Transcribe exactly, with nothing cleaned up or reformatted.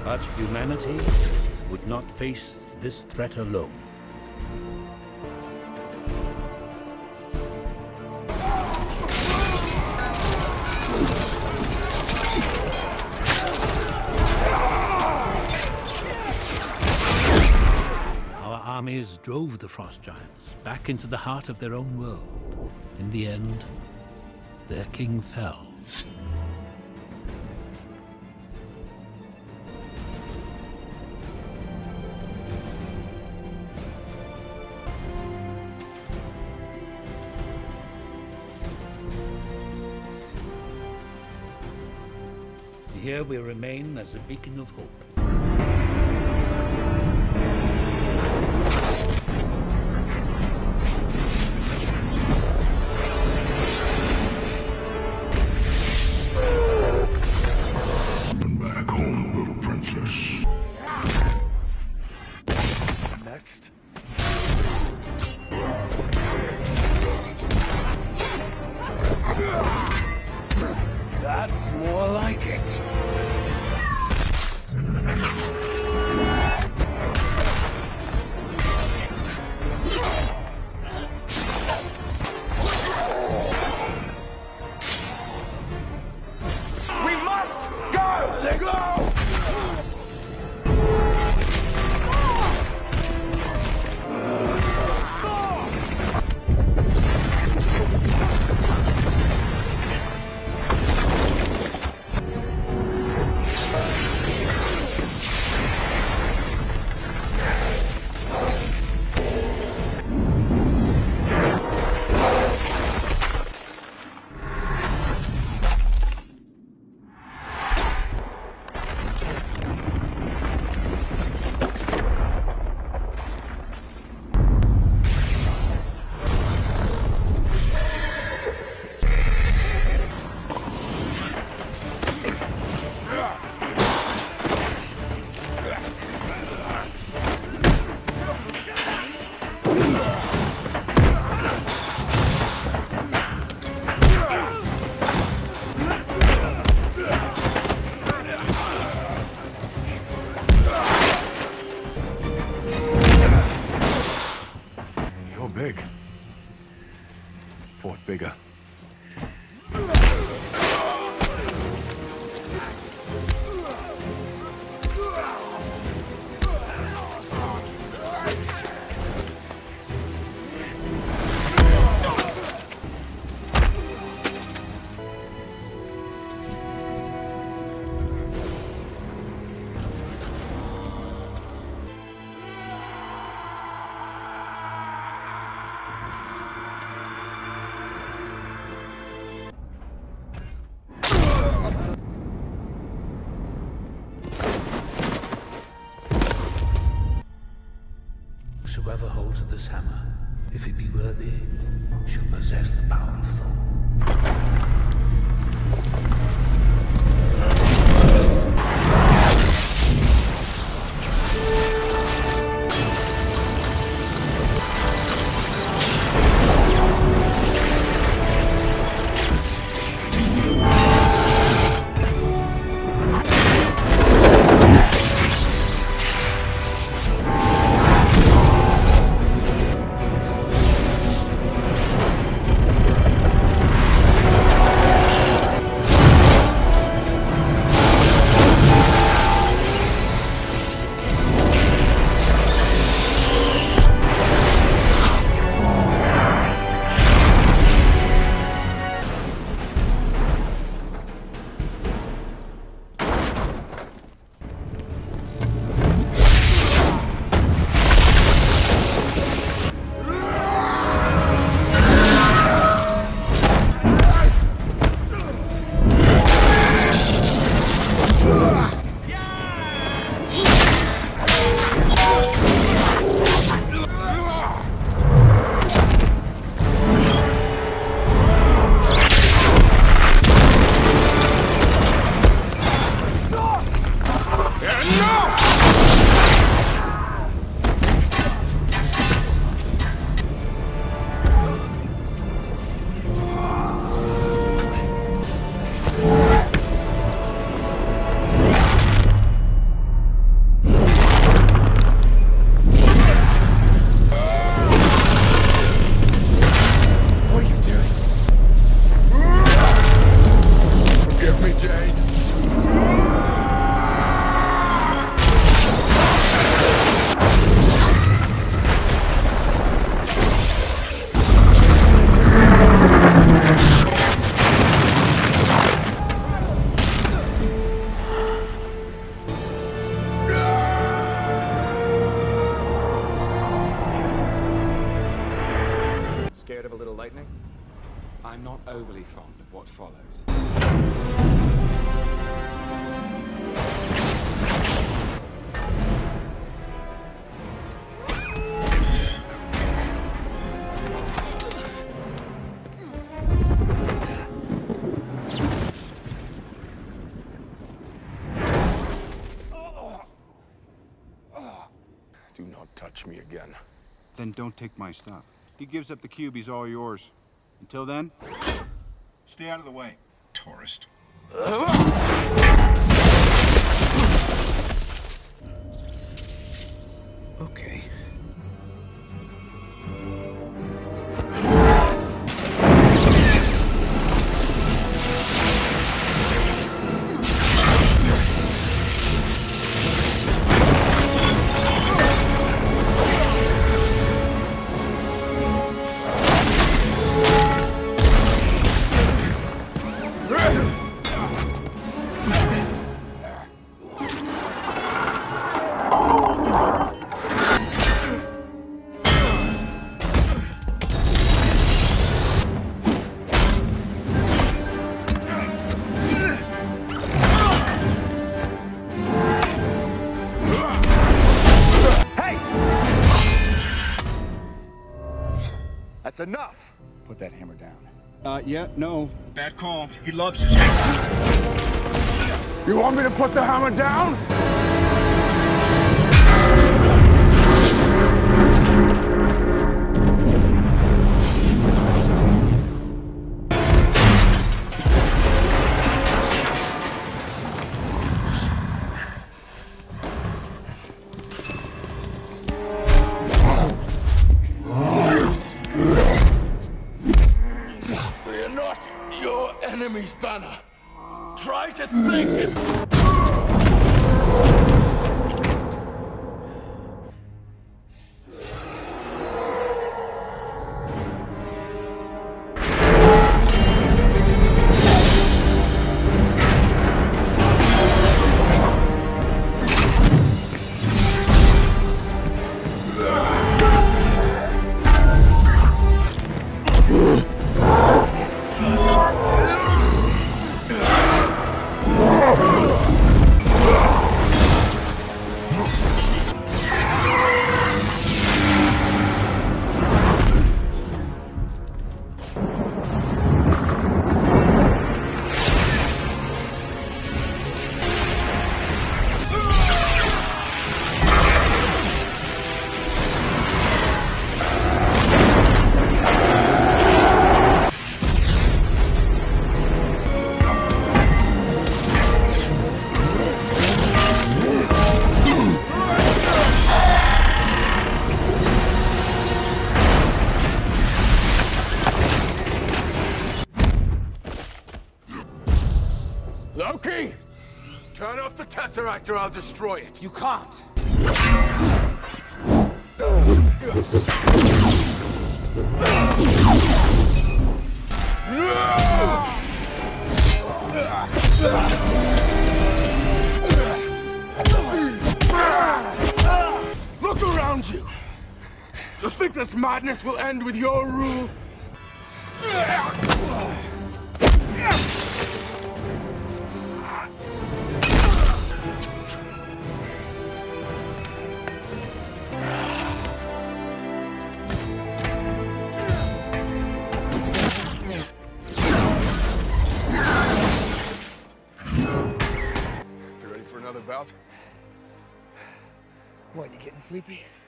But humanity would not face this threat alone. Our armies drove the Frost Giants back into the heart of their own world. In the end, their king fell. Here we remain as a beacon of hope. Come back home, little princess. Next. That's more like it. We must go! Let go! Big. Fought bigger. Whoever holds this hammer, if it be worthy, shall possess the power of Thor. I'm not overly fond of what follows. Do not touch me again. Then don't take my stuff. If he gives up the cube, he's all yours. Until then, stay out of the way. Tourist. Okay. That's enough! Put that hammer down. Uh, yeah, no. Bad call. He loves his You want me to put the hammer down? We're not your enemy's banner. Try to think! Loki! Turn off the Tesseract or I'll destroy it. You can't! Look around you! You think this madness will end with your rule? You ready for another bout? What, you getting sleepy?